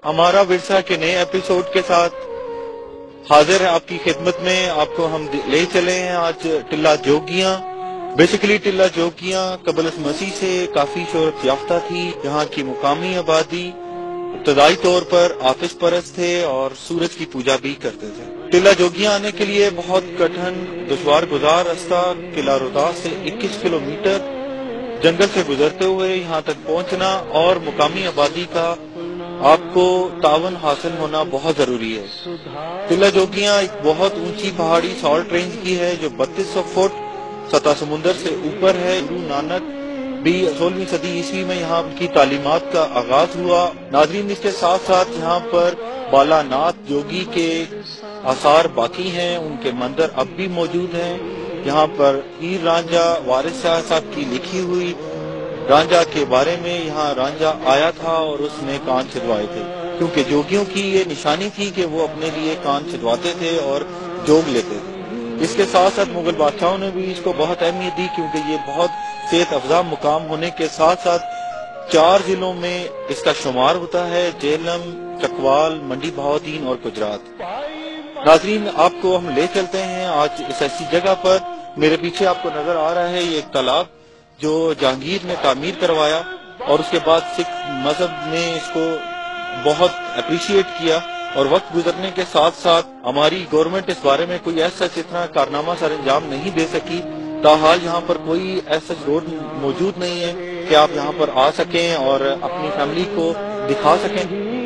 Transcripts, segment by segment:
ہمارا ورثہ کے نئے ایپیسوڈ کے ساتھ حاضر ہے آپ کی خدمت میں. آپ کو ہم لے چلے ہیں آج ٹلہ جوگیاں. بیسیکلی ٹلہ جوگیاں قبل مسیح سے کافی شہرت یافتہ تھی. یہاں کی مقامی آبادی ابتدائی طور پر آتش پرست تھے اور سورج کی پوجا بھی کرتے تھے. ٹلہ جوگیاں آنے کے لیے بہت کٹھن دشوار گزار راستہ قلعہ روہتاس سے 21 کلومیٹر جنگل سے گزرتے ہوئے یہاں تک پہنچنا اور مقامی آبادی کا آپ کو تعاون حاصل ہونا بہت ضروری ہے. ٹلہ جوگیاں ایک بہت اونچی پہاڑی سالٹ رینج کی ہے جو 3200 فٹ سطح سمندر سے اوپر ہے. گرو نانک بھی 16ویں صدی عیسوی میں یہاں کی تعلیمات کا آغاز ہوا. ناظرین اس کے ساتھ ساتھ یہاں پر بالا ناتھ جوگی کے آثار باقی ہیں. ان کے مندر اب بھی موجود ہیں. یہاں پر ہیر رانجھا وارث شاہ صاحب کی لکھی ہوئی رانجھا کے بارے میں یہاں رانجھا آیا تھا اور اس نے کان چھدوائے تھے کیونکہ جوگیوں کی یہ نشانی تھی کہ وہ اپنے لیے کان چھدواتے تھے اور جوگ لیتے تھے. اس کے ساتھ ساتھ مغل بادشاہوں نے بھی اس کو بہت اہمیت دی کیونکہ یہ بہت صحت افزا مقام ہونے کے ساتھ ساتھ 4 ضلعوں میں اس کا شمار ہوتا ہے: جہلم، چکوال، منڈی بہاؤدین اور گجرات. ناظرین آپ کو ہم لے چلتے ہیں آج اس ایسی جگہ پر. میرے پیچھے آپ کو نظر آ رہا ہے یہ ایک تالاب جو جہانگیر نے تعمیر کروایا اور اس کے بعد سکھ مذہب نے اس کو بہت اپریشیٹ کیا اور وقت گزرنے کے ساتھ ساتھ ہماری گورنمنٹ اس بارے میں کوئی ایسا اتنا کارنامہ سر انجام نہیں دے سکی. تاحال یہاں پر کوئی ایسا روڈ موجود نہیں ہے کہ آپ یہاں پر آ سکیں اور اپنی فیملی کو دکھا سکیں.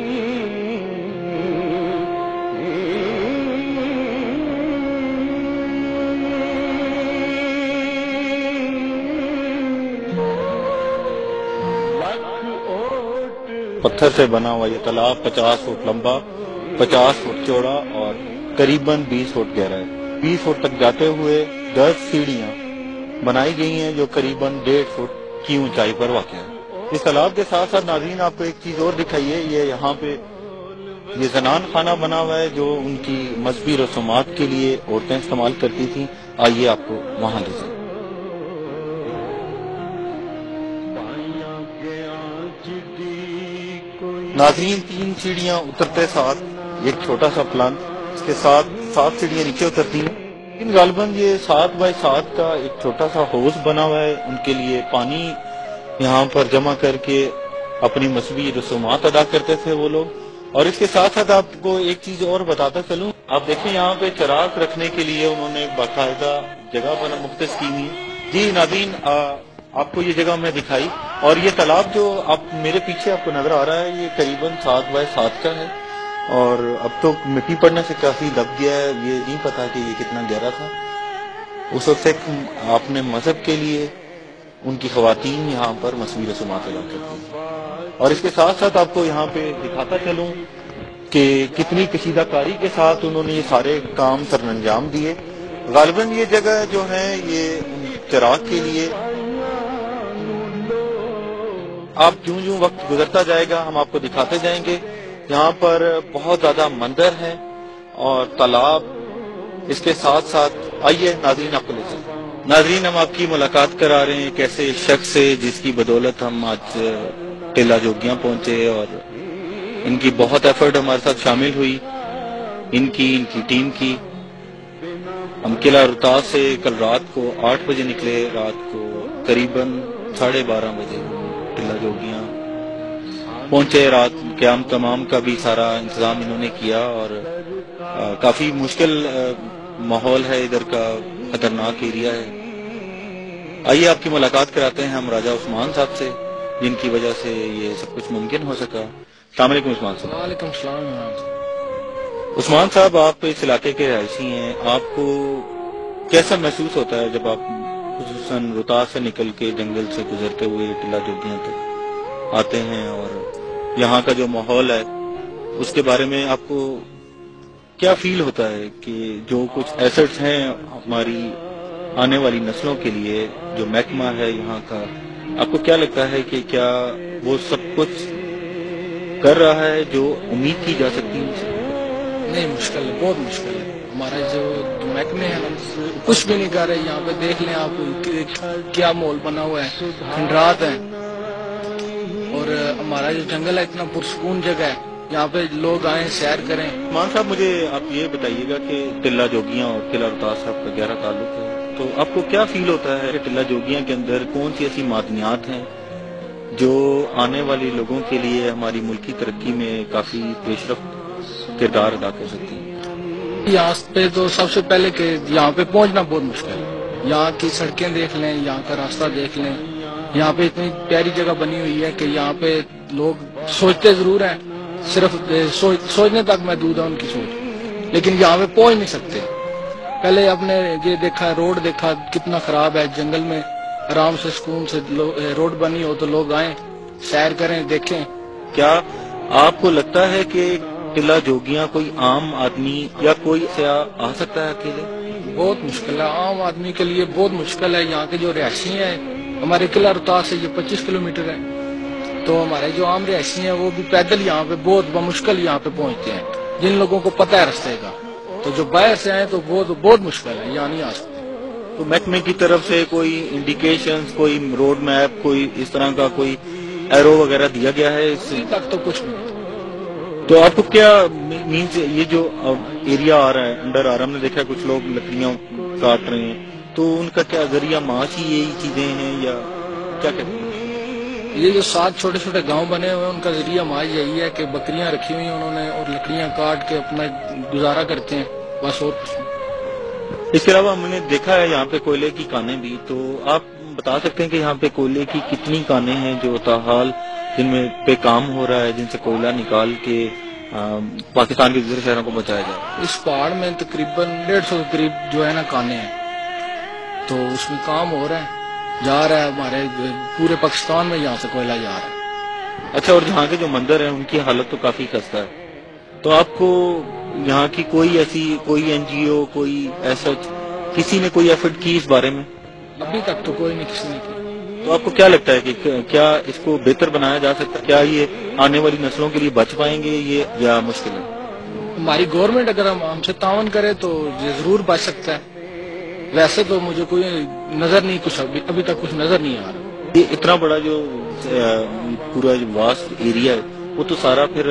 پتھر سے بنا ہوا یہ تالاب 50 فٹ لمبا، 50 فٹ چوڑا اور قریباً 20 فٹ گہرا ہے. 20 فٹ تک جاتے ہوئے 10 سیڑھیاں بنائی گئی ہیں جو قریباً 1.5 فٹ کی اونچائی پر واقع ہے. اس تالاب کے ساتھ ساتھ ناظرین آپ کو ایک چیز اور دکھائیے. یہ یہاں پہ یہ زنان خانہ بنا ہوا ہے جو ان کی مذہبی رسومات کے لیے عورتیں استعمال کرتی تھیں. آئیے آپ کو وہاں لے جائیں. ناظرین 3 سیڑھیاں اترتے ساتھ ایک چھوٹا سا پلان اس کے ساتھ 7 سیڑھیاں نیچے اترتی ہیں. لیکن غالباً یہ 7 بائی 7 کا ایک چھوٹا سا حوض بنا ہوا ہے. ان کے لیے پانی یہاں پر جمع کر کے اپنی مذہبی رسومات ادا کرتے تھے وہ لوگ. اور اس کے ساتھ ساتھ آپ کو ایک چیز اور بتاتا چلوں. آپ دیکھیں یہاں پہ چراغ رکھنے کے لیے انہوں نے باقاعدہ جگہ پر مختص کی ہوئی. جی ناظرین آپ کو یہ جگہ میں دکھائی اور یہ تالاب جو آپ میرے پیچھے آپ کو نظر آ رہا ہے یہ قریباً 7 بائی 7 کا ہے اور اب تو مٹی پڑنے سے کافی دب گیا ہے. یہ نہیں پتا کہ یہ کتنا گہرا تھا. اس وقت سے اپنے مذہب کے لیے ان کی خواتین یہاں پر مذہبی رسومات ادا کرتی ہیں. اور اس کے ساتھ ساتھ آپ کو یہاں پہ دکھاتا چلوں کہ کتنی کشیدہ کاری کے ساتھ انہوں نے یہ سارے کام سر انجام دیے. غالباً یہ جگہ جو ہے یہ چراغ کے لیے. آپ جوں جوں وقت گزرتا جائے گا ہم آپ کو دکھاتے جائیں گے. یہاں پر بہت زیادہ مندر ہیں اور تالاب. اس کے ساتھ ساتھ آئیے ناظرین آپ کو لے چلیں. ناظرین ہم آپ کی ملاقات کرا رہے ہیں ایک ایسے شخص سے جس کی بدولت ہم آج ٹلہ جوگیاں پہنچے اور ان کی بہت ایفرٹ ہمارے ساتھ شامل ہوئی. ان کی ٹیم کی. ہم قلعہ روہتاس سے کل رات کو 8 بجے نکلے. رات کو قریباً 12:30 بجے ٹلہ جوگیاں پہنچے. رات قیام تمام کا بھی سارا انتظام انہوں نے کیا اور کافی مشکل ماحول ہے ادھر کا، خطرناک ایریا ہے. آئیے آپ کی ملاقات کراتے ہیں ہم راجہ عثمان صاحب سے جن کی وجہ سے یہ سب کچھ ممکن ہو سکا. السلام علیکم عثمان صاحب. وعلیکم السلام. عثمان صاحب آپ اس علاقے کے رہائشی ہیں. آپ کو کیسا محسوس ہوتا ہے جب آپ خصوصاً روہتاس سے نکل کے جنگل سے گزرتے ہوئے ٹلہ جوگیاں تک آتے ہیں اور یہاں کا جو ماحول ہے اس کے بارے میں آپ کو کیا فیل ہوتا ہے کہ جو کچھ ایسٹس ہیں ہماری آنے والی نسلوں کے لیے جو محکمہ ہے یہاں کا، آپ کو کیا لگتا ہے کہ کیا وہ سب کچھ کر رہا ہے جو امید کی جا سکتی ہے؟ نہیں، مشکل ہے، بہت مشکل ہے. ہمارا جو محکمے ہیں کچھ بھی نہیں کر رہے. یہاں پہ دیکھ لیں آپ کیا ماحول بنا ہوا ہے، کھنڈرات ہیں اور ہمارا جو جنگل ہے اتنا پرسکون جگہ ہے یہاں پہ لوگ آئیں سیر کریں. مان صاحب مجھے آپ یہ بتائیے گا کہ ٹلہ جوگیاں اور قلعہ روہتاس صاحب کا گہرا تعلق ہے، تو آپ کو کیا فیل ہوتا ہے کہ ٹلہ جوگیاں کے اندر کون سی ایسی معدنیات ہیں جو آنے والے لوگوں کے لیے ہماری ملکی ترقی میں کافی پیش رفت کردار ادا کر سکتی ہیں؟ یہاں پہ تو سب سے پہلے کہ یہاں پہ پہنچنا بہت مشکل ہے. یہاں کی سڑکیں دیکھ لیں، یہاں کا راستہ دیکھ لیں. یہاں پہ اتنی پیاری جگہ بنی ہوئی ہے کہ یہاں پہ لوگ سوچتے ضرور ہیں، صرف سوچنے تک محدود ہے ان کی سوچ، لیکن یہاں پہ پہنچ نہیں سکتے. پہلے آپ نے یہ دیکھا، روڈ دیکھا کتنا خراب ہے. جنگل میں آرام سے سکون سے روڈ بنی ہو تو لوگ آئیں سیر کریں دیکھیں. کیا آپ کو لگتا ہے کہ ٹلہ جوگیاں کوئی عام آدمی یا کوئی سیاح آ سکتا ہے اکیلے؟ بہت مشکل ہے، عام آدمی کے لیے بہت مشکل ہے. یہاں کے جو رہائشی ہیں، ہمارے قلعہ روہتاس سے یہ 25 کلومیٹر ہے، تو ہمارے جو عام رہائشی ہیں وہ بھی پیدل یہاں پہ بہت بمشکل یہاں پہ پہنچتے ہیں. جن لوگوں کو پتہ ہے رستے کا، تو جو باہر سے آئے تو بہت مشکل ہے، یہاں نہیں آ سکتے. تو محکمے کی طرف سے کوئی انڈیکیشنز، کوئی روڈ میپ، کوئی اس طرح کا کوئی ایرو وغیرہ دیا گیا ہے؟ ابھی تک تو کچھ نہیں. تو آپ کو کیا مینز یہ جو ایریا آ رہا ہے انڈر آ رہا ہے، ہم نے دیکھا کچھ لوگ لکڑیاں کاٹ رہے ہیں، تو ان کا کیا ذریعہ معاش ہی یہی چیزیں ہیں یا کیا کہتے ہیں؟ یہ جو 7 چھوٹے چھوٹے گاؤں بنے ہوئے ہیں ان کا ذریعہ معاش یہی ہے کہ بکریاں رکھی ہوئی ہیں انہوں نے اور لکڑیاں کاٹ کے اپنا گزارا کرتے ہیں، بس اور کچھ نہیں. اس کے علاوہ ہم نے دیکھا ہے یہاں پہ کوئلے کی کانیں بھی، تو آپ بتا سکتے ہیں کہ یہاں پہ کوئلے کی کتنی کانیں ہیں جو تاحال جن میں پہ کام ہو رہا ہے، جن سے کوئلہ نکال کے پاکستان کے دوسرے شہروں کو بچایا جائے؟ اس پہاڑ میں تقریباً 150 کے قریب جو ہے نا کانیں ہیں، تو اس میں کام ہو رہا ہے، جا رہا ہے ہمارے پورے پاکستان میں یہاں سے کوئلہ جا رہا ہے. اچھا، اور یہاں کے جو مندر ہیں ان کی حالت تو کافی خستہ ہے، تو آپ کو یہاں کی کوئی ایسی کوئی این جی او، کوئی ایسا کسی نے کوئی ایفرٹ کی اس بارے میں؟ ابھی تک تو کوئی نہیں، کسی نے کی. تو آپ کو کیا لگتا ہے کہ کیا اس کو بہتر بنایا جا سکتا ہے؟ کیا یہ آنے والی نسلوں کے لیے بچ پائیں گے یہ یا مشکل ہے؟ ہماری گورنمنٹ اگر ہم سے تعاون کرے تو یہ ضرور بچ سکتا ہے. ویسے تو مجھے کوئی نظر نہیں، کچھ ابھی تک کچھ نظر نہیں آ رہا. یہ اتنا بڑا جو پورا جو واسٹ ایریا ہے وہ تو سارا پھر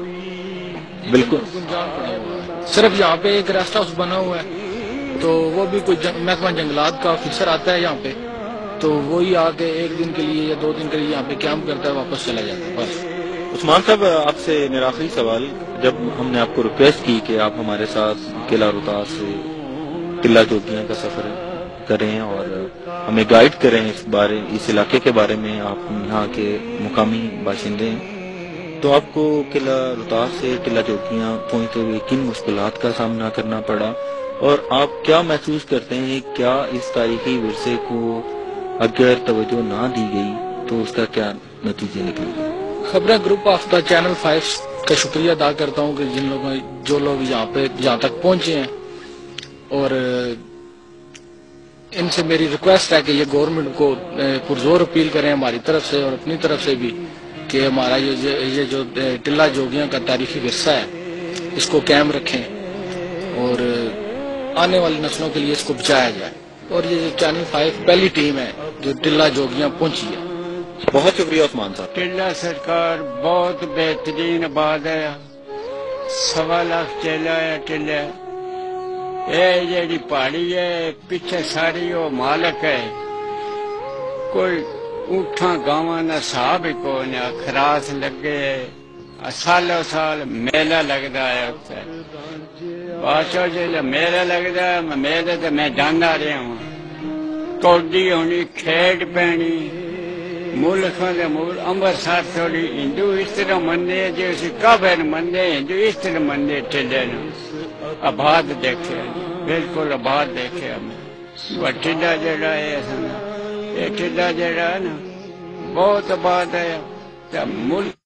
بالکل گنجان پڑا ہوا ہے. صرف یہاں پہ ایک ریسٹ ہاؤس بنا ہوا ہے، تو وہ بھی کوئی محکمہ جنگلات کا آفیسر آتا ہے یہاں پہ، تو وہی آ کے 1 دن کے لیے یا 2 دن کے لیے یہاں پہ کیمپ کرتا ہے، واپس چلا جاتا ہے بس. عثمان صاحب، آپ سے میرا آخری سوال، جب ہم نے آپ کو ریکویسٹ کی کہ آپ ہمارے ساتھ قلعہ روہتاس سے ٹلہ جوگیاں کا سفر کریں اور ہمیں گائیڈ کریں اس علاقے کے بارے میں، آپ یہاں کے مقامی باشندے ہیں، تو آپ کو قلعہ روہتاس سے ٹلہ جوگیاں پہنچتے ہوئے کن مشکلات کا سامنا کرنا پڑا، اور آپ کیا محسوس کرتے ہیں کیا اس تاریخی ورثے کو اگر توجہ نہ دی گئی تو اس کا کیا نتیجے نکلیں گے؟ خبریں گروپ آف دا چینل 5 کا شکریہ ادا کرتا ہوں کہ جو لوگ یہاں تک پہنچے ہیں، اور ان سے میری ریکویسٹ ہے کہ یہ گورنمنٹ کو پرزور اپیل کریں ہماری طرف سے اور اپنی طرف سے بھی کہ ہمارا یہ جو ٹلہ جوگیاں کا تاریخی ورثہ ہے اس کو قائم رکھیں اور آنے والی نسلوں کے لیے اس کو بچایا جائے. اور یہ چینل 5 پہلی ٹیم ہے جو ٹلہ جوگیاں پہنچی ہے. بہت شکریہ عثمان صاحب. ٹلہ سرکار بہت بہترین آباد ہے، 1.25 لاکھ چیلا ہے ٹلہ. یہ جیڑی پہاڑی ہے پیچھے ساری وہ مالک ہے، کوئی اونٹاں گاواں نہ صاحب ہی کو نہ خراس لگے، سالوں سال میلہ لگتا ہے اتنے. بادشاہ جی میلہ لگتا ہے، میلے تے میں جانا رہا ہوں. کوڈی ہونی، کھیڈ پینی، ملکوں کے ملک امرسر تھوڑی ہندو اس طرح مندے جو کافر مندے، ہندو اس طرح مندے ٹلے نو آباد دیکھے، بالکل آباد دیکھے ہمیں. ٹلہ جڑا ہے یہ ٹلہ جڑا ہے نا بہت آباد ہے. ملک